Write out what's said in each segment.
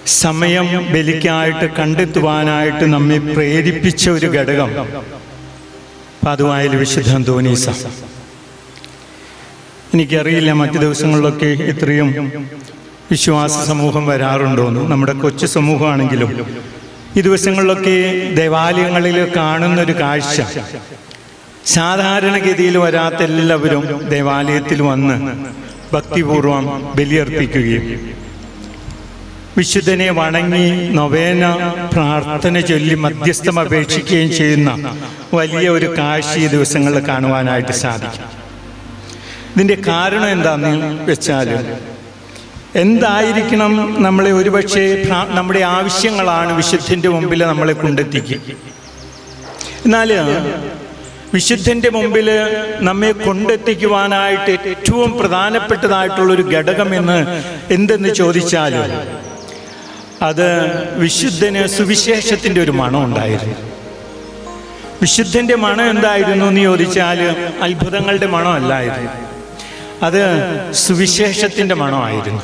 സമയം ബലിക്കായിട്ട് കണ്ടെത്തുവാനായിട്ട് നമ്മെ പ്രേരിപ്പിച്ച ഒരു ഘടകം പാതുവായിൽ വിശുദ്ധ അന്തോനീസ. എനിക്കറിയില്ല മറ്റു ദിവസങ്ങളിലൊക്കെ ഇത്രയും വിശ്വാസ സമൂഹം വരാറുണ്ടോയെന്ന്. നമ്മുടെ കൊച്ചു സമൂഹമാണെങ്കിലും ഈ ദിവസങ്ങളിലൊക്കെ ദേവാലയങ്ങളിൽ കാണുന്നൊരു കാഴ്ച, സാധാരണഗതിയിൽ വരാത്ത എല്ലാവരും ദേവാലയത്തിൽ വന്ന് ഭക്തിപൂർവം ബലിയർപ്പിക്കുകയും വിശുദ്ധനെ വണങ്ങി നൊവേന പ്രാർത്ഥന ചൊല്ലി മധ്യസ്ഥം അപേക്ഷിക്കുകയും ചെയ്യുന്ന വലിയ ഒരു കാഴ്ച ഈ ദിവസങ്ങളിൽ കാണുവാനായിട്ട് സാധിക്കും. ഇതിൻ്റെ കാരണം എന്താണെന്ന് വെച്ചാൽ, എന്തായിരിക്കണം നമ്മളെ ഒരുപക്ഷെ നമ്മുടെ ആവശ്യങ്ങളാണ് വിശുദ്ധൻ്റെ മുമ്പിൽ നമ്മളെ കൊണ്ടെത്തിക്കുക. എന്നാൽ വിശുദ്ധൻ്റെ മുമ്പിൽ നമ്മെ കൊണ്ടെത്തിക്കുവാനായിട്ട് ഏറ്റവും പ്രധാനപ്പെട്ടതായിട്ടുള്ളൊരു ഘടകം എന്തെന്ന് ചോദിച്ചാൽ, അത് വിശുദ്ധന് സുവിശേഷത്തിൻ്റെ ഒരു മണം ഉണ്ടായിരുന്നു. വിശുദ്ധൻ്റെ മണം എന്തായിരുന്നു എന്ന് ചോദിച്ചാൽ അത്ഭുതങ്ങളുടെ മണമല്ലായിരുന്നു, അത് സുവിശേഷത്തിൻ്റെ മണമായിരുന്നു.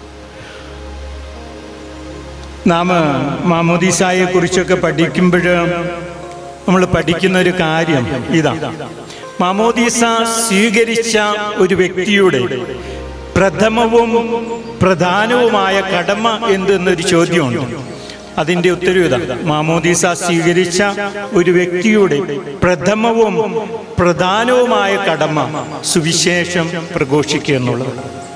നാം മാമോദീസായെ കുറിച്ചൊക്കെ പഠിക്കുമ്പോൾ നമ്മൾ പഠിക്കുന്ന ഒരു കാര്യം ഇതാ: മാമോദീസ സ്വീകരിച്ച ഒരു വ്യക്തിയുടെ പ്രഥമവും പ്രധാനവുമായ കടമ എന്തെന്നൊരു ചോദ്യമുണ്ട്. അതിൻ്റെ ഉത്തരവ് ഇതാ: മാമോദീസ സ്വീകരിച്ച ഒരു വ്യക്തിയുടെ പ്രഥമവും പ്രധാനവുമായ കടമ സുവിശേഷം പ്രഘോഷിക്കുക എന്നുള്ളത്.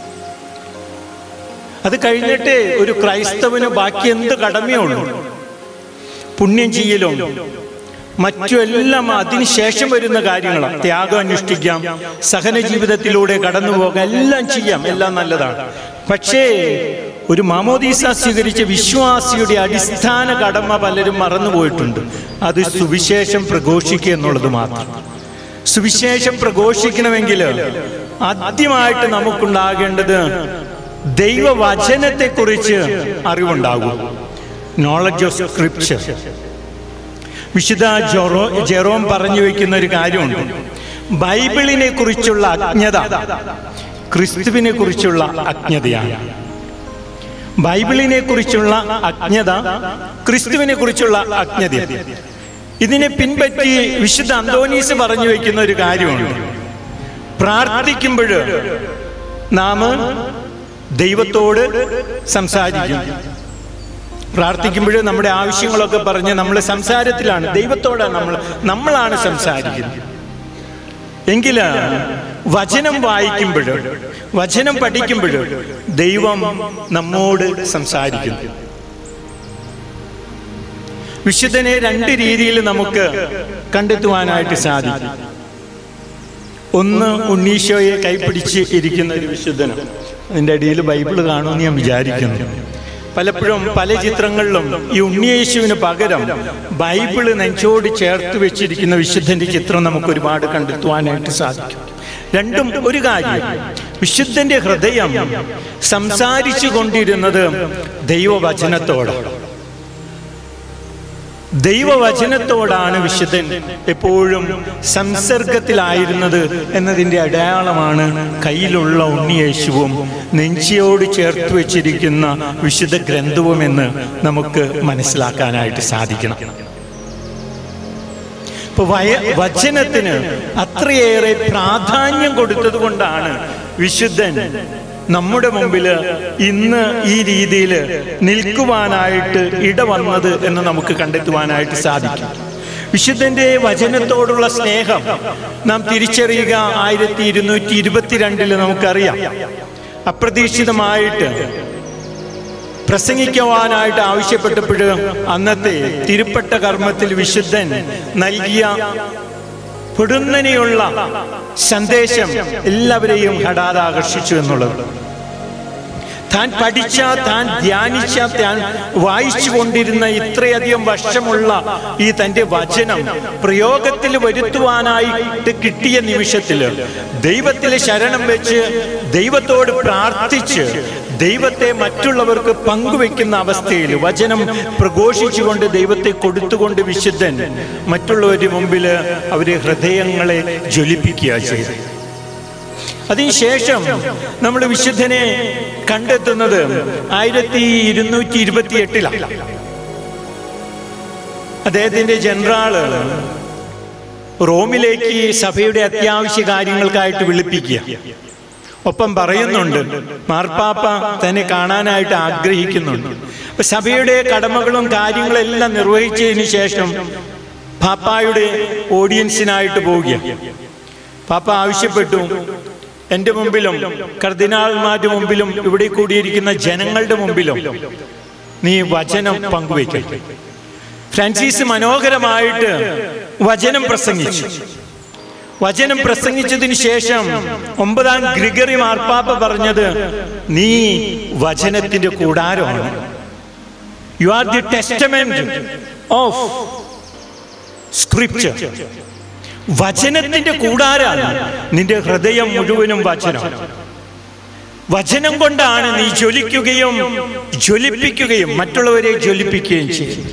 അത് കഴിഞ്ഞിട്ട് ഒരു ക്രൈസ്തവന് ബാക്കി എന്ത് കടമയുള്ളൂ? പുണ്യം ചെയ്യലും മറ്റു എല്ലാം അതിനുശേഷം വരുന്ന കാര്യങ്ങളാണ്. ത്യാഗം അനുഷ്ഠിക്കാം, സഹന ജീവിതത്തിലൂടെ കടന്നു പോകാം, എല്ലാം ചെയ്യാം, എല്ലാം നല്ലതാണ്. പക്ഷേ ഒരു മാമോദീസ സ്വീകരിച്ച വിശ്വാസിയുടെ അടിസ്ഥാന കടമ പലരും മറന്നുപോയിട്ടുണ്ട്. അത് സുവിശേഷം പ്രഘോഷിക്കുക എന്നുള്ളത് മാത്രം. സുവിശേഷം പ്രഘോഷിക്കണമെങ്കിൽ ആദ്യമായിട്ട് നമുക്കുണ്ടാകേണ്ടത് ദൈവവചനത്തെക്കുറിച്ച് അറിവുണ്ടാകും. Knowledge of scripture. വിശുദ്ധ ജെറോം പറഞ്ഞു വയ്ക്കുന്ന ഒരു കാര്യമുണ്ട്: ബൈബിളിനെ കുറിച്ചുള്ള അജ്ഞത ക്രിസ്തുവിനെ കുറിച്ചുള്ള അജ്ഞതയാണ്. ബൈബിളിനെ കുറിച്ചുള്ള അജ്ഞത ക്രിസ്തുവിനെ കുറിച്ചുള്ള അജ്ഞത. ഇതിനെ പിൻപറ്റി വിശുദ്ധ അന്തോനീസ് പറഞ്ഞു വയ്ക്കുന്ന ഒരു കാര്യമുണ്ട്: പ്രാർത്ഥിക്കുമ്പോൾ നാം ദൈവത്തോട് സംസാരിക്കും. പ്രാർത്ഥിക്കുമ്പോൾ നമ്മുടെ ആവശ്യങ്ങളൊക്കെ പറഞ്ഞ് നമ്മൾ സംസാരത്തിലാണ്, ദൈവത്തോടാണ് നമ്മളാണ് സംസാരിക്കുന്നത്. എങ്കിൽ വചനം വായിക്കുമ്പോൾ, വചനം പഠിക്കുമ്പോൾ ദൈവം നമ്മോട് സംസാരിക്കുന്നു. വിശുദ്ധനെ രണ്ട് രീതിയിൽ നമുക്ക് കണ്ടെത്തുവാനായിട്ട് സാധിക്കും. ഒന്ന്, ഉണ്ണീശോയെ കൈപ്പിടിച്ച് ഇരിക്കുന്ന ഒരു വിശുദ്ധനാണ്. അതിൻ്റെ അടിയിൽ ബൈബിള് കാണുമെന്ന് ഞാൻ വിചാരിക്കുന്നു. പലപ്പോഴും പല ചിത്രങ്ങളിലും ഈ ഉണ്ണിയേശുവിന് പകരം ബൈബിള് നെഞ്ചോട് ചേർത്ത് വെച്ചിരിക്കുന്ന വിശുദ്ധന്റെ ചിത്രം നമുക്ക് ഒരുപാട് കണ്ടെത്തുവാനായിട്ട് സാധിക്കും. രണ്ടും ഒരു കാര്യം: വിശുദ്ധന്റെ ഹൃദയം സംസാരിച്ചു കൊണ്ടിരുന്നത് ദൈവവചനത്തോടാണ്. ദൈവവചനത്തോടാണ് വിശുദ്ധൻ എപ്പോഴും സംസർഗത്തിലായിരുന്നത് എന്നതിൻ്റെ അടയാളമാണ് കയ്യിലുള്ള ഉണ്ണിയേശുവും നെഞ്ചിയോട് ചേർത്ത് വെച്ചിരിക്കുന്ന വിശുദ്ധ ഗ്രന്ഥവുമെന്ന് നമുക്ക് മനസ്സിലാക്കാനായിട്ട് സാധിക്കണം. ഇപ്പൊ വചനത്തിന് അത്രയേറെ പ്രാധാന്യം കൊടുത്തത് കൊണ്ടാണ് വിശുദ്ധൻ നമ്മുടെ മുമ്പിൽ ഇന്ന് ഈ രീതിയിൽ നിൽക്കുവാനായിട്ട് ഇടവന്നത് എന്ന് നമുക്ക് കണ്ടെത്തുവാനായിട്ട് സാധിക്കും. വിശുദ്ധന്റെ വചനത്തോടുള്ള സ്നേഹം നാം തിരിച്ചറിയുക 1222 നമുക്കറിയാം. അപ്രതീക്ഷിതമായിട്ട് പ്രസംഗിക്കുവാനായിട്ട് ആവശ്യപ്പെട്ടപ്പോൾ അന്നത്തെ തിരുപ്പട്ട കർമ്മത്തിൽ വിശുദ്ധൻ നൽകിയ പൊടുന്നനെയുള്ള സന്ദേശം എല്ലാവരെയും ഹഠാത് ആകർഷിച്ചു എന്നുള്ളത്. താൻ പഠിച്ച, താൻ ധ്യാനിച്ച, താൻ വായിച്ചു കൊണ്ടിരുന്ന ഇത്രയധികം വർഷമുള്ള ഈ തൻ്റെ വചനം പ്രയോഗത്തിൽ വരുത്തുവാനായിട്ട് കിട്ടിയ നിമിഷത്തിൽ ദൈവത്തിൽ ശരണം വെച്ച് ദൈവത്തോട് പ്രാർത്ഥിച്ച് ദൈവത്തെ മറ്റുള്ളവർക്ക് പങ്കുവെക്കുന്ന അവസ്ഥയിൽ വചനം പ്രഘോഷിച്ചുകൊണ്ട് ദൈവത്തെ കൊടുത്തുകൊണ്ട് വിശുദ്ധൻ മറ്റുള്ളവരുടെ മുമ്പിൽ അവരെ ഹൃദയങ്ങളെ ജ്വലിപ്പിക്കുക ചെയ്തു. അതിനുശേഷം നമ്മൾ വിശുദ്ധനെ കണ്ടെത്തുന്നത് 1228 അദ്ദേഹത്തിന്റെ ജനറാള് റോമിലേക്ക് സഭയുടെ അത്യാവശ്യ കാര്യങ്ങൾക്കായിട്ട് വിളിപ്പിക്കുക. ഒപ്പം പറയുന്നുണ്ട് മാർപ്പാപ്പ തന്നെ കാണാനായിട്ട് ആഗ്രഹിക്കുന്നുണ്ട്. അപ്പൊ സഭയുടെ കടമകളും കാര്യങ്ങളെല്ലാം നിർവഹിച്ചതിന് ശേഷം പാപ്പായുടെ ഓഡിയൻസിനായിട്ട് പോവുക. പാപ്പ ആവശ്യപ്പെട്ടു, എൻ്റെ മുമ്പിലും കർദിനാൾമാരുടെ മുമ്പിലും ഇവിടെ കൂടിയിരിക്കുന്ന ജനങ്ങളുടെ മുമ്പിലും നീ വചനം പങ്കുവയ്ക്കും. ഫ്രാൻസിസ് മനോഹരമായിട്ട് വചനം പ്രസംഗിച്ചു. വചനം പ്രസംഗിച്ചതിന് ശേഷം 9-ാം ഗ്രിഗറി മാർപ്പാപ്പ പറഞ്ഞത്, നീ വചനത്തിന്റെ കൂടാരമാണ്. You are the testament of scripture. വചനത്തിന്റെ കൂടാരാണ്. നിന്റെ ഹൃദയം മുഴുവനും വചനം. വചനം കൊണ്ടാണ് നീ ജ്വലിക്കുകയും ജ്വലിപ്പിക്കുകയും മറ്റുള്ളവരെ ജ്വലിപ്പിക്കുകയും ചെയ്യും.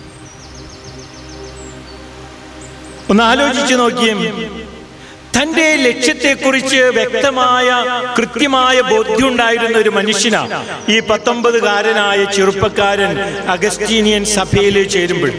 ഒന്ന് ആലോചിച്ചു നോക്കിയും, തന്റെ ലക്ഷ്യത്തെക്കുറിച്ച് വ്യക്തമായ കൃത്യമായ ബോധ്യമുണ്ടായിരുന്ന ഒരു മനുഷ്യനാ ഈ 19-കാരനായ ചെറുപ്പക്കാരൻ അഗസ്റ്റീനിയൻ സഭയിൽ ചേരുമ്പോൾ.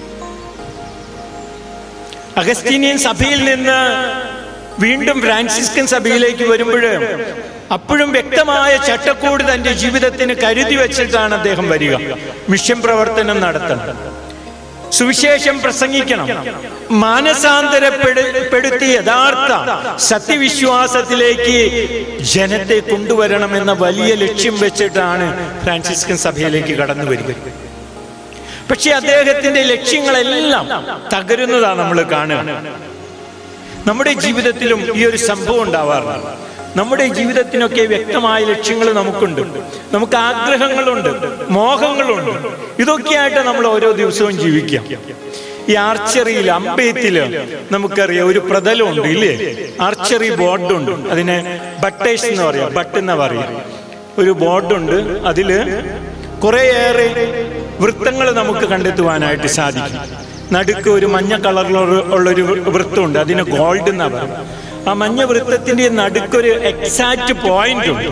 അഗസ്റ്റീനിയൻ സഭയിൽ നിന്ന് വീണ്ടും ഫ്രാൻസിസ്കൻ സഭയിലേക്ക് വരുമ്പോൾ അപ്പോഴും വ്യക്തമായ ചട്ടക്കൂട് തന്റെ ജീവിതത്തിന് കരുതി വെച്ചിട്ടാണ് അദ്ദേഹം വരിക. മിഷൻ പ്രവർത്തനം നടത്തണം, സുവിശേഷം പ്രസംഗിക്കണം, മാനസാന്തരപ്പെടുത്തി യഥാർത്ഥ സത്യവിശ്വാസത്തിലേക്ക് ജനത്തെ കൊണ്ടുവരണമെന്ന വലിയ ലക്ഷ്യം വെച്ചിട്ടാണ് ഫ്രാൻസിസ്കൻ സഭയിലേക്ക് കടന്നു വരിക. പക്ഷെ അദ്ദേഹത്തിന്റെ ലക്ഷ്യങ്ങളെല്ലാം തകരുന്നതാണ് നമ്മൾ കാണുക. നമ്മുടെ ജീവിതത്തിലും ഈ ഒരു സംഭവം ഉണ്ടാവാറുണ്ട്. നമ്മുടെ ജീവിതത്തിനൊക്കെ വ്യക്തമായ ലക്ഷ്യങ്ങൾ നമുക്കുണ്ട്, നമുക്ക് ആഗ്രഹങ്ങളുണ്ട്, മോഹങ്ങളുണ്ട്. ഇതൊക്കെയായിട്ട് നമ്മൾ ഓരോ ദിവസവും ജീവിക്കാം. ഈ ആർച്ചറിയിൽ, അമ്പെയ്ത്തില് നമുക്കറിയാം ഒരു പ്രതലമുണ്ട് ഇല്ലേ? ആർച്ചറി ബോർഡുണ്ട്, അതിനെ ബട്ടേഴ്സ് എന്ന് പറയാം, ബട്ട് എന്ന് പറയാം. ഒരു ബോർഡുണ്ട്, അതില് കുറേയേറെ വൃത്തങ്ങൾ നമുക്ക് കണ്ടെത്തുവാനായിട്ട് സാധിക്കും. നടുക്ക് ഒരു മഞ്ഞ കളറിലുള്ളൊരു വൃത്തമുണ്ട്, അതിന് ഗോൾഡ് എന്നാ പറയും. ആ മഞ്ഞ വൃത്തത്തിന്റെ നടുക്കൊരു എക്സാക്റ്റ് പോയിന്റ് ഉണ്ട്.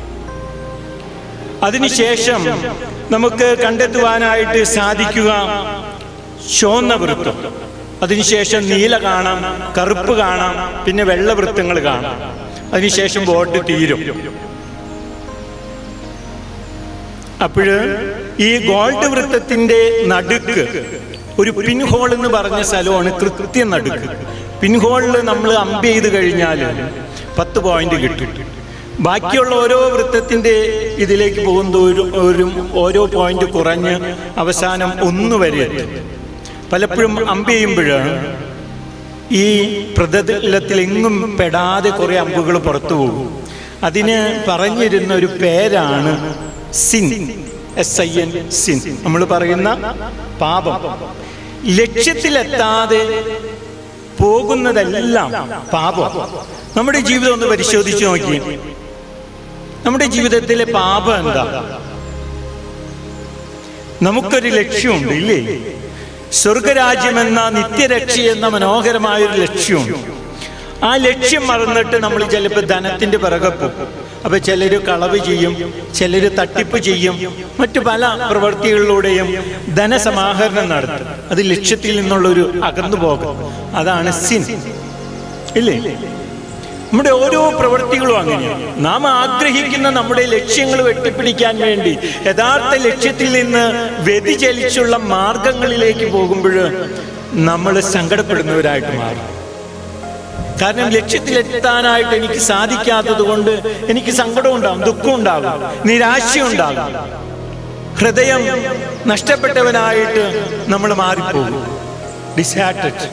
അതിനുശേഷം നമുക്ക് കണ്ടെത്തുവാനായിട്ട് സാധിക്കുക ചുവന്ന വൃത്തം, അതിനുശേഷം നീല കാണാം, കറുപ്പ് കാണാം, പിന്നെ വെള്ള വൃത്തങ്ങൾ കാണാം. അതിനുശേഷം ബോർഡ് തീരും. അപ്പോഴ് ഈ ഗോൾഡ് വൃത്തത്തിന്റെ നടുക്ക് ഒരു പിൻഹോൾ എന്ന് പറഞ്ഞ സ്ഥലമാണ് കൃത്യം നടുക്ക്. പിൻഹോളിൽ നമ്മൾ അമ്പ് ചെയ്ത് കഴിഞ്ഞാൽ 10 പോയിന്റ് കിട്ടും. ബാക്കിയുള്ള ഓരോ വൃത്തത്തിന്റെ ഇതിലേക്ക് പോകുന്നതോറും ഓരോ പോയിന്റ് കുറഞ്ഞ് അവസാനം 1 വരെ എത്തും. പലപ്പോഴും അമ്പ് ചെയ്യുമ്പോൾ ഈ പ്രതലത്തിൽ എങ്ങും പെടാതെ കുറെ അമ്പുകൾ പുറത്തു പോകും. അതിന് പറഞ്ഞിരുന്ന ഒരു പേരാണ് സിൻ, SIN, സിൻ. നമ്മൾ പറയുന്ന പാപം. ലക്ഷ്യത്തിലെത്താതെ പോകുന്നതെല്ലാം പാപം. നമ്മുടെ ജീവിതം ഒന്ന് പരിശോധിച്ചു നോക്കി. നമ്മുടെ ജീവിതത്തിലെ പാപം എന്താ? നമുക്കൊരു ലക്ഷ്യമുണ്ട് ഇല്ലേ? സ്വർഗരാജ്യമെന്ന നിത്യരക്ഷ എന്ന മനോഹരമായൊരു ലക്ഷ്യമുണ്ട്. ആ ലക്ഷ്യം മറന്നിട്ട് നമ്മൾ ചിലപ്പോൾ ധനത്തിന്റെ പിറകെ പോകും. അപ്പൊ ചിലര് കളവ് ചെയ്യും, ചിലര് തട്ടിപ്പ് ചെയ്യും, മറ്റു പല പ്രവൃത്തികളിലൂടെയും ധനസമാഹരണം നടത്തും. അത് ലക്ഷ്യത്തിൽ നിന്നുള്ളൊരു അകന്നു പോകും. അതാണ് സിൻ ഇല്ലേ? നമ്മുടെ ഓരോ പ്രവൃത്തികളും അങ്ങനെയാണ്. നാം ആഗ്രഹിക്കുന്ന നമ്മുടെ ലക്ഷ്യങ്ങൾ വെട്ടിപ്പിടിക്കാൻ വേണ്ടി യഥാർത്ഥ ലക്ഷ്യത്തിൽ നിന്ന് വ്യതിചലിച്ചുള്ള മാർഗങ്ങളിലേക്ക് പോകുമ്പോൾ നമ്മൾ സങ്കടപ്പെടുന്നവരായിട്ട് മാറും. കാരണം ലക്ഷ്യത്തിലെത്താനായിട്ട് എനിക്ക് സാധിക്കാത്തത് കൊണ്ട് എനിക്ക് സങ്കടം ഉണ്ടാകും, ദുഃഖം ഉണ്ടാകും, നിരാശയുണ്ടാകും, ഹൃദയം നഷ്ടപ്പെട്ടവനായിട്ട് നമ്മൾ മാറിപ്പോകും, ഡിസാറ്റഡ്.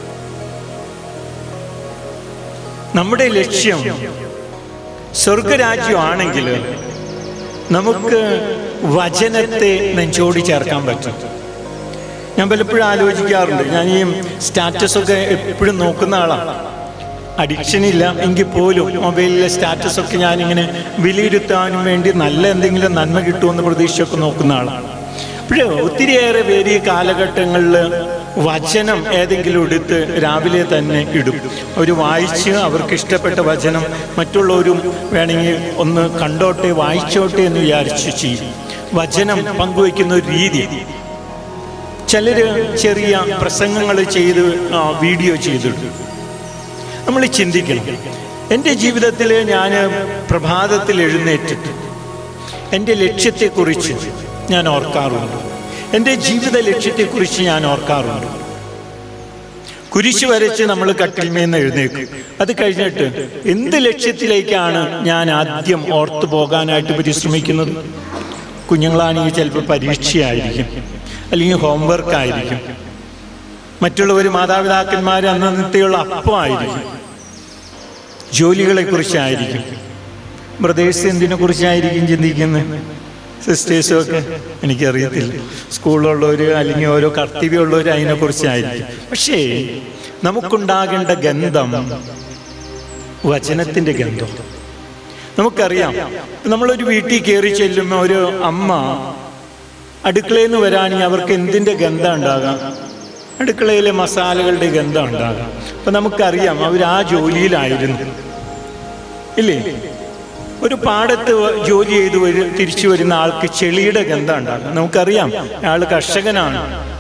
നമ്മുടെ ലക്ഷ്യം സ്വർഗരാജ്യമാണെങ്കിൽ നമുക്ക് വചനത്തെ നെഞ്ചോടി ചേർക്കാൻ പറ്റും. ഞാൻ പലപ്പോഴും ആലോചിക്കാറുണ്ട്. ഞാൻ ഈ സ്റ്റാറ്റസ് ഒക്കെ എപ്പോഴും നോക്കുന്ന ആളാണ്. അഡിക്ഷൻ ഇല്ല എങ്കിൽ പോലും മൊബൈലിലെ സ്റ്റാറ്റസ് ഒക്കെ ഞാനിങ്ങനെ വിലയിരുത്താനും വേണ്ടി നല്ല എന്തെങ്കിലും നന്മ കിട്ടുമെന്ന് പ്രതീക്ഷയൊക്കെ നോക്കുന്ന ആളാണ്. അപ്പോഴേ ഒത്തിരിയേറെ പേര് ഈ കാലഘട്ടങ്ങളിൽ വചനം ഏതെങ്കിലും എടുത്ത് രാവിലെ തന്നെ ഇടും. അവർ വായിച്ച് അവർക്ക് ഇഷ്ടപ്പെട്ട വചനം മറ്റുള്ളവരും വേണമെങ്കിൽ ഒന്ന് കണ്ടോട്ടെ വായിച്ചോട്ടെ എന്ന് വിചാരിച്ച് ചെയ്യും. വചനം പങ്കുവയ്ക്കുന്ന ഒരു രീതി. ചിലർ ചെറിയ പ്രസംഗങ്ങൾ ചെയ്ത് വീഡിയോ ചെയ്തിടും. നമ്മൾ ചിന്തിക്കണം, എൻ്റെ ജീവിതത്തിൽ ഞാൻ പ്രഭാതത്തിൽ എഴുന്നേറ്റിട്ട് എൻ്റെ ലക്ഷ്യത്തെക്കുറിച്ച് ഞാൻ ഓർക്കാറുണ്ട്. എൻ്റെ ജീവിത ലക്ഷ്യത്തെക്കുറിച്ച് ഞാൻ ഓർക്കാറുണ്ട്. കുരിശ് വരച്ച് നമ്മൾ കട്ടിൽമേന്ന് എഴുന്നേക്കും. അത് കഴിഞ്ഞിട്ട് എന്ത് ലക്ഷ്യത്തിലേക്കാണ് ഞാൻ ആദ്യം ഓർത്തു പോകാനായിട്ട് പരിശ്രമിക്കുന്നത്? കുഞ്ഞുങ്ങളാണെങ്കിൽ ചിലപ്പോൾ പരീക്ഷയായിരിക്കും, അല്ലെങ്കിൽ ഹോംവർക്ക് ആയിരിക്കും, മറ്റുള്ളവർ മാതാപിതാക്കന്മാർ അന്നത്തെയുള്ള അപ്പമായിരിക്കും, ജോലികളെ കുറിച്ചായിരിക്കും, ബ്രദേഴ്സ് എന്തിനെ കുറിച്ചായിരിക്കും ചിന്തിക്കുന്നത്, സിസ്റ്റേഴ്സും ഒക്കെ എനിക്കറിയത്തില്ല, സ്കൂളിലുള്ളവർ അല്ലെങ്കിൽ ഓരോ കർത്തവ്യമുള്ളവർ അതിനെക്കുറിച്ചായിരിക്കും. പക്ഷേ നമുക്കുണ്ടാകേണ്ട ഗന്ധം വചനത്തിൻ്റെ ഗന്ധം. നമുക്കറിയാം, നമ്മളൊരു വീട്ടിൽ കയറി ചെല്ലുമ്പോൾ ഒരു അമ്മ അടുക്കളയിൽ നിന്ന് വരാണെങ്കിൽ അവർക്ക് എന്തിൻ്റെ ഗന്ധം ഉണ്ടാകാം? അടുക്കളയിലെ മസാലകളുടെ ഗന്ധം ഉണ്ടാകാം. അപ്പം നമുക്കറിയാം അവർ ആ ജോലിയിലായിരുന്നു, ഇല്ലേ? ഒരു പാടത്ത് ജോലി ചെയ്ത് തിരിച്ചു വരുന്ന ആൾക്ക് ചെളിയുടെ ഗന്ധം ഉണ്ടാകും. നമുക്കറിയാം അയാൾ കർഷകനാണ്.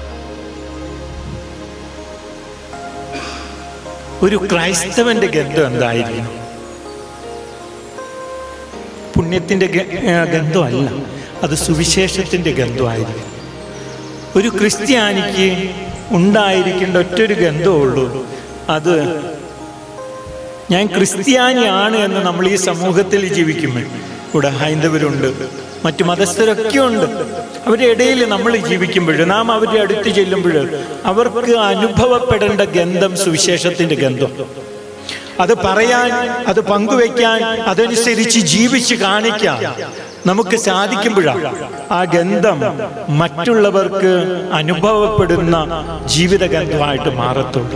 ഒരു ക്രൈസ്തവന്റെ ഗന്ധം എന്തായിരിക്കും? പുണ്യത്തിന്റെ ഗന്ധമല്ല, അത് സുവിശേഷത്തിന്റെ ഗന്ധമായിരിക്കും. ഒരു ക്രിസ്ത്യാനിക്ക് ഉണ്ടായിരിക്കേണ്ട ഒറ്റൊരു ഗന്ധമുള്ളൂ, അത് ഞാൻ ക്രിസ്ത്യാനിയാണ് എന്ന് നമ്മൾ ഈ സമൂഹത്തിൽ ജീവിക്കുമ്പോൾ, ഇവിടെ ഹൈന്ദവരുണ്ട്, മറ്റു മതസ്ഥരൊക്കെ ഉണ്ട്, അവരുടെ ഇടയിൽ നമ്മൾ ജീവിക്കുമ്പോൾ, നാം അവരുടെ അടുത്ത് ചെല്ലുമ്പോൾ അവർക്ക് അനുഭവപ്പെടേണ്ട ഗന്ധം സുവിശേഷത്തിന്റെ ഗന്ധം. അത് പറയാൻ, അത് പങ്കുവെക്കാൻ, അതനുസരിച്ച് ജീവിച്ച് കാണിക്കാൻ നമുക്ക് സാധിക്കുമ്പോഴാണ് ആ ഗന്ധം മറ്റുള്ളവർക്ക് അനുഭവപ്പെടുന്ന ജീവിത ഗന്ധമായിട്ട് മാറത്തുള്ളൂ.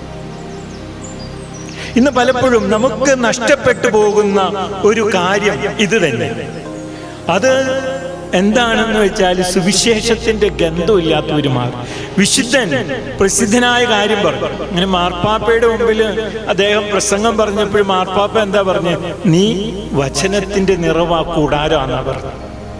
ഇന്ന് പലപ്പോഴും നമുക്ക് നഷ്ടപ്പെട്ടു പോകുന്ന ഒരു കാര്യം ഇത് തന്നെ. അത് എന്താണെന്ന് വെച്ചാൽ സുവിശേഷത്തിന്റെ ഗന്ധമില്ലാത്തവർ മാറും. വിശുദ്ധൻ പ്രസിദ്ധനായ കാര്യം പറഞ്ഞു. അങ്ങനെ മാർപ്പാപ്പയുടെ മുമ്പിൽ അദ്ദേഹം പ്രസംഗം പറഞ്ഞപ്പോൾ മാർപ്പാപ്പ എന്താ പറഞ്ഞു? നീ വചനത്തിന്റെ നിറവാ കൂടാരാന്നാ പറഞ്ഞു.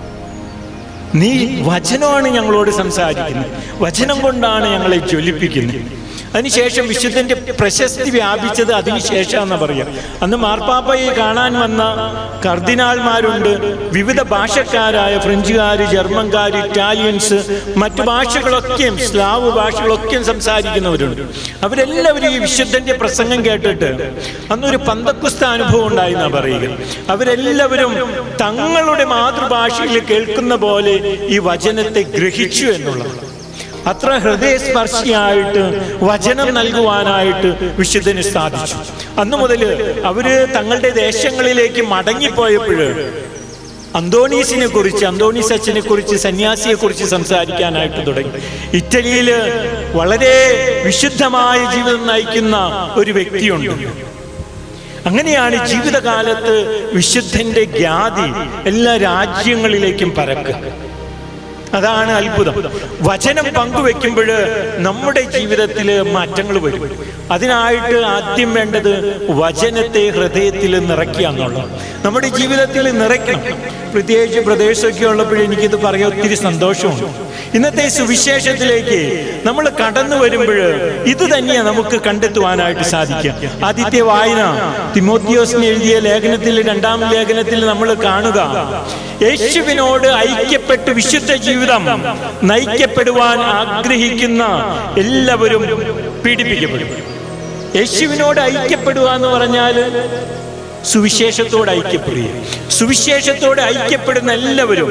നീ വചനമാണ് ഞങ്ങളോട് സംസാരിക്കുന്നത്, വചനം കൊണ്ടാണ് ഞങ്ങളെ ജ്വലിപ്പിക്കുന്നത്. അതിനുശേഷം വിശുദ്ധന്റെ പ്രശസ്തി വ്യാപിച്ചത് അതിനുശേഷമെന്ന് പറയാം. അന്ന് മാർപ്പാപ്പയെ കാണാൻ വന്ന കർദിനാൾമാരുണ്ട്, വിവിധ ഭാഷക്കാരായ ഫ്രഞ്ചുകാർ, ജർമ്മൻകാർ, ഇറ്റാലിയൻസ്, മറ്റു ഭാഷകളൊക്കെയും സ്ലാവ് ഭാഷകളൊക്കെയും സംസാരിക്കുന്നവരുണ്ട്. അവരെല്ലാവരും ഈ വിശുദ്ധന്റെ പ്രസംഗം കേട്ടിട്ട് അന്നൊരു പന്തക്കുസ്ത അനുഭവം ഉണ്ടായെന്നാ പറയുക. അവരെല്ലാവരും തങ്ങളുടെ മാതൃഭാഷയിൽ കേൾക്കുന്ന പോലെ ഈ വചനത്തെ ഗ്രഹിച്ചു എന്നുള്ളത്. അത്ര ഹൃദയസ്പർശിയായിട്ട് വചനം നൽകുവാനായിട്ട് വിശുദ്ധന് സാധിച്ചു. അന്നു മുതൽ അവര് തങ്ങളുടെ ദേശങ്ങളിലേക്ക് മടങ്ങിപ്പോയപ്പോൾ അന്തോണീസിനെ കുറിച്ച്, അന്തോണീസ് അച്ഛനെ കുറിച്ച്, സന്യാസിയെ കുറിച്ച് സംസാരിക്കാനായിട്ട് തുടങ്ങി. ഇറ്റലിയില് വളരെ വിശുദ്ധമായ ജീവിതം നയിക്കുന്ന ഒരു വ്യക്തിയുണ്ട്. അങ്ങനെയാണ് ജീവിതകാലത്ത് വിശുദ്ധന്റെ ഖ്യാതി എല്ലാ രാജ്യങ്ങളിലേക്കും പരക്കുക. അതാണ് അത്ഭുതം. വചനം പങ്കുവെക്കുമ്പോൾ നമ്മുടെ ജീവിതത്തിൽ മാറ്റങ്ങൾ വരും. അതിനായിട്ട് ആദ്യം വേണ്ടത് വചനത്തെ ഹൃദയത്തിൽ നിറയ്ക്കുക എന്നുള്ളത്. നമ്മുടെ ജീവിതത്തിൽ നിറയ്ക്കണം. പ്രത്യേകിച്ച് പ്രദേശമൊക്കെ ഉള്ളപ്പോൾ എനിക്കിത് പറയാൻ ഒത്തിരി സന്തോഷമുണ്ട്. ഇന്നത്തെ സുവിശേഷത്തിലേക്ക് നമ്മൾ കടന്നു വരുമ്പോൾ ഇത് തന്നെയാണ് നമുക്ക് കണ്ടെത്തുവാനായിട്ട് സാധിക്കുക. ആദ്യത്തെ വായന തിമോത്തിയോസിന് എഴുതിയ ലേഖനത്തിൽ, 2-ാം ലേഖനത്തിൽ നമ്മൾ കാണുക, യേശുവിനോട് ഐക്യപ്പെട്ട് വിശുദ്ധ ജീവിതം നയിക്കപ്പെടുവാൻ ആഗ്രഹിക്കുന്ന എല്ലാവരും പീഡിപ്പിക്കപ്പെടും. യേശുവിനോട് ഐക്യപ്പെടുക എന്ന് പറഞ്ഞാൽ സുവിശേഷത്തോട് ഐക്യപ്പെടുക. സുവിശേഷത്തോട് ഐക്യപ്പെടുന്ന എല്ലാവരും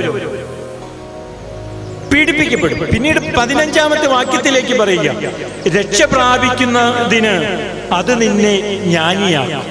പീഡിപ്പിക്കപ്പെടും. പിന്നീട് 15-ാമത്തെ വാക്യത്തിലേക്ക് പറയുക, രക്ഷ പ്രാപിക്കുന്നതിന് അത് നിന്നെ ജ്ഞാനിയാക്കും.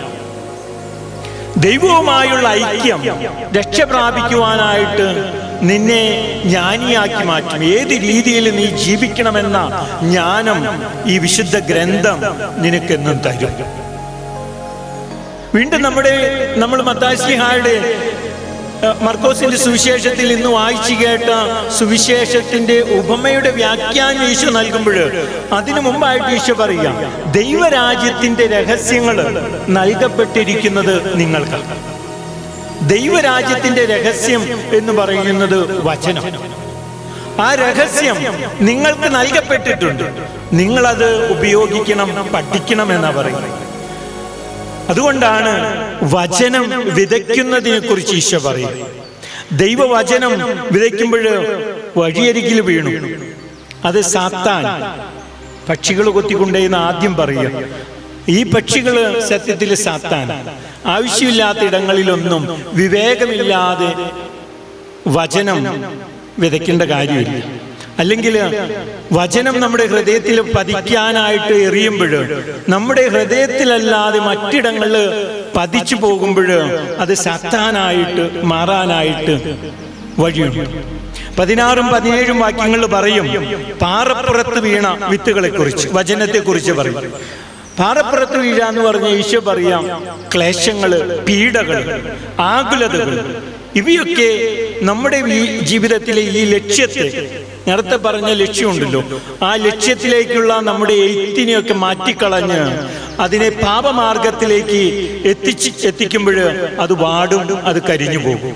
ദൈവവുമായുള്ള ഐക്യം രക്ഷ പ്രാപിക്കുവാനായിട്ട് നിന്നെ ജ്ഞാനിയാക്കി മാറ്റും. ഏത് രീതിയിൽ നീ ജീവിക്കണമെന്ന ജ്ഞാനം ഈ വിശുദ്ധ ഗ്രന്ഥം നിനക്കെന്നും തരും. വീണ്ടും നമ്മൾ മത്തായി ശ്ലീഹായുടെ മർക്കോസിന്റെ സുവിശേഷത്തിൽ ഇന്ന് വായിച്ചു കേട്ട സുവിശേഷത്തിന്റെ ഉപമയുടെ വ്യാഖ്യാനം ഈശോ നൽകുമ്പോൾ അതിനു മുമ്പായിട്ട് ഈശോ പറയുക, ദൈവരാജ്യത്തിന്റെ രഹസ്യങ്ങൾ നൽകപ്പെട്ടിരിക്കുന്നത് നിങ്ങൾക്ക്. ദൈവരാജ്യത്തിന്റെ രഹസ്യം എന്ന് പറയുന്നത് വചനം. ആ രഹസ്യം നിങ്ങൾക്ക് നൽകപ്പെട്ടിട്ടുണ്ട്. നിങ്ങളത് ഉപയോഗിക്കണം, പഠിക്കണം എന്നാ പറയുന്നത്. അതുകൊണ്ടാണ് വചനം വിതയ്ക്കുന്നതിനെ കുറിച്ച് ഈശോ പറയും. ദൈവവചനം വിതയ്ക്കുമ്പോൾ വഴിയരികിൽ വീണു, അത് സാത്താൻ പക്ഷികൾ കൊത്തിക്കൊണ്ടേന്ന് ആദ്യം പറയുക. ഈ പക്ഷികൾ സത്യത്തിൽ സാത്താൻ. ആവശ്യമില്ലാത്ത ഇടങ്ങളിലൊന്നും വിവേകമില്ലാതെ വചനം വിതയ്ക്കേണ്ട കാര്യമില്ല. അല്ലെങ്കിൽ വചനം നമ്മുടെ ഹൃദയത്തിൽ പതിക്കാനായിട്ട് എറിയുമ്പോൾ, നമ്മുടെ ഹൃദയത്തിലല്ലാതെ മറ്റിടങ്ങളിൽ പതിച്ചു പോകുമ്പോൾ അത് സാത്താനായിട്ട് മാറാനായിട്ട് വഴിയുണ്ട്. 16ഉം 17ഉം വാക്യങ്ങൾ പറയും പാറപ്പുറത്ത് വീണ വിത്തുകളെ കുറിച്ച്, വചനത്തെ കുറിച്ച് പറയും. പാറപ്പുറത്ത് വീഴ എന്ന് പറഞ്ഞ ഈശോ പറയാം, ക്ലേശങ്ങള്, പീഡകൾ, ആകുലതകൾ, ഇവയൊക്കെ നമ്മുടെ ഈ ജീവിതത്തിലെ ഈ ലക്ഷ്യത്തെ, നേരത്തെ പറഞ്ഞ ലക്ഷ്യമുണ്ടല്ലോ, ആ ലക്ഷ്യത്തിലേക്കുള്ള നമ്മുടെ എഴുത്തിനെയൊക്കെ മാറ്റിക്കളഞ്ഞ് അതിനെ പാപമാർഗത്തിലേക്ക് എത്തിക്കുമ്പോൾ അത് വാടും, അത് കരിഞ്ഞു പോകും.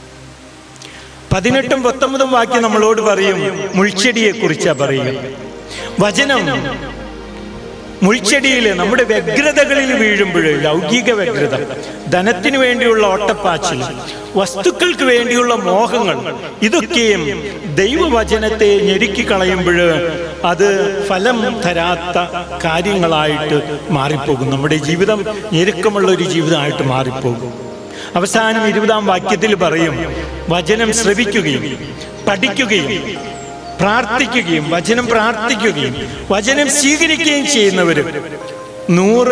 18ഉം 19ഉം വാക്യം നമ്മളോട് പറയും മുൾച്ചെടിയെ കുറിച്ചാ പറയുക. വചനം മുൾച്ചെടിയിൽ നമ്മുടെ വ്യഗ്രതകളിൽ വീഴുമ്പോൾ, ലൗകിക വ്യഗ്രത, ധനത്തിന് വേണ്ടിയുള്ള ഓട്ടപ്പാച്ചിൽ, വസ്തുക്കൾക്ക് വേണ്ടിയുള്ള മോഹങ്ങൾ, ഇതൊക്കെയും ദൈവവചനത്തെ ഞെരുക്കിക്കളയുമ്പോൾ അത് ഫലം തരാത്ത കാര്യങ്ങളായിട്ട് മാറിപ്പോകും. നമ്മുടെ ജീവിതം ഞെരുക്കമുള്ള ഒരു ജീവിതമായിട്ട് മാറിപ്പോകും. അവസാനം 20ആം വാക്യത്തിൽ പറയും വചനം ശ്രവിക്കുകയും പഠിക്കുകയും പ്രാർത്ഥിക്കുകയും വചനം പ്രാർത്ഥിക്കുകയും വചനം സ്വീകരിക്കുകയും ചെയ്യുന്നവർ 100,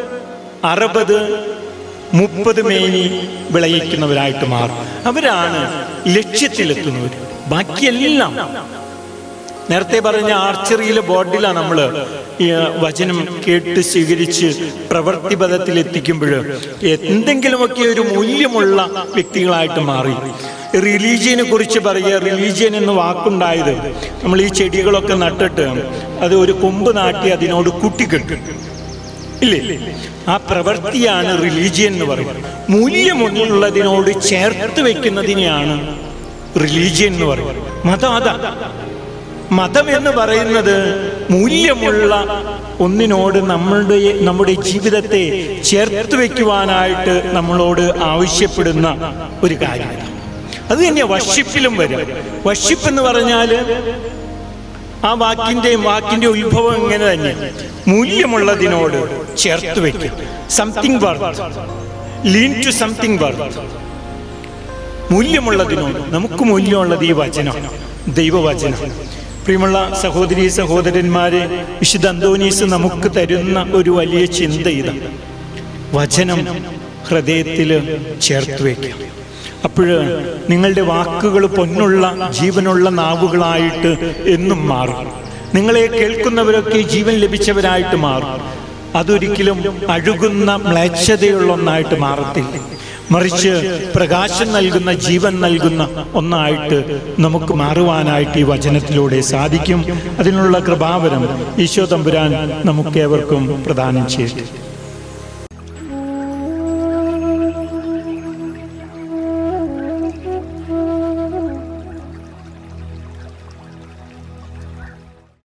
60, 30 മേനി വിളയിക്കുന്നവരായിട്ട് മാറും. അവരാണ് ലക്ഷ്യത്തിലെത്തുന്നവർ. ബാക്കിയെല്ലാം നേരത്തെ പറഞ്ഞ ആർച്ചറിയിലെ ബോർഡിലാണ് നമ്മൾ ഈ വചനം കേട്ട് സ്വീകരിച്ച് പ്രവൃത്തിപഥത്തിൽ എത്തിക്കുമ്പോൾ എന്തെങ്കിലുമൊക്കെ ഒരു മൂല്യമുള്ള വ്യക്തികളായിട്ട് മാറി. റിലീജിയനെ കുറിച്ച് പറയുക. റിലീജിയൻ എന്ന വാക്കുണ്ടായത് നമ്മൾ ഈ ചെടികളൊക്കെ നട്ടിട്ട് അത് ഒരു കൊമ്പ് നാട്ടി അതിനോട് കൂട്ടിക്കെട്ടും ഇല്ലേ? ആ പ്രവൃത്തിയാണ് റിലീജിയൻ എന്ന് പറയുന്നത്. മൂല്യമുള്ളതിനോട് ചേർത്ത് വെക്കുന്നതിനെയാണ് റിലീജിയൻ എന്ന് പറയുന്നത്. മതം അതാ. മതം എന്ന് പറയുന്നത് മൂല്യമുള്ള ഒന്നിനോട് നമ്മുടെ ജീവിതത്തെ ചേർത്ത് വെക്കുവാനായിട്ട് നമ്മളോട് ആവശ്യപ്പെടുന്ന ഒരു കാര്യമാണ്. അത് തന്നെ വർഷിപ്പിലും വരും. വർഷിപ്പ് എന്ന് പറഞ്ഞാൽ ആ വാക്കിന്റെ ഉത്ഭവം ഇങ്ങനെ തന്നെ, മൂല്യമുള്ളതിനോട് ചേർത്ത് വെക്കും. Something worth, lean to something worth. മൂല്യമുള്ളതിനോട്, നമുക്ക് മൂല്യമുള്ളത് ഈ വചനം, ദൈവവചനം. പ്രിയമുള്ള സഹോദരീ സഹോദരന്മാരെ, വിശുദ്ധ അന്തോനീസ് നമുക്ക് തരുന്ന ഒരു വലിയ ചിന്ത ഇതാണ്: വചനം ഹൃദയത്തിൽ ചേർത്ത് വയ്ക്കാം. അപ്പോൾ നിങ്ങളുടെ വാക്കുകൾ പൊന്നുള്ള ജീവനുള്ള നാവുകളായിട്ട് എന്നും മാറും. നിങ്ങളെ കേൾക്കുന്നവരൊക്കെ ജീവൻ ലഭിച്ചവരായിട്ട് മാറും. അതൊരിക്കലും അഴുകുന്ന മ്ലേച്ഛതയുള്ള ഒന്നായിട്ട് മാറത്തില്ല. മറിച്ച് പ്രകാശം നൽകുന്ന, ജീവൻ നൽകുന്ന ഒന്നായിട്ട് നമുക്ക് മാറുവാനായിട്ട് ഈ വചനത്തിലൂടെ സാധിക്കും. അതിനുള്ള കൃപാവരം ഈശോ തമ്പുരാൻ നമുക്കേവർക്കും പ്രദാനം ചെയ്യട്ടെ.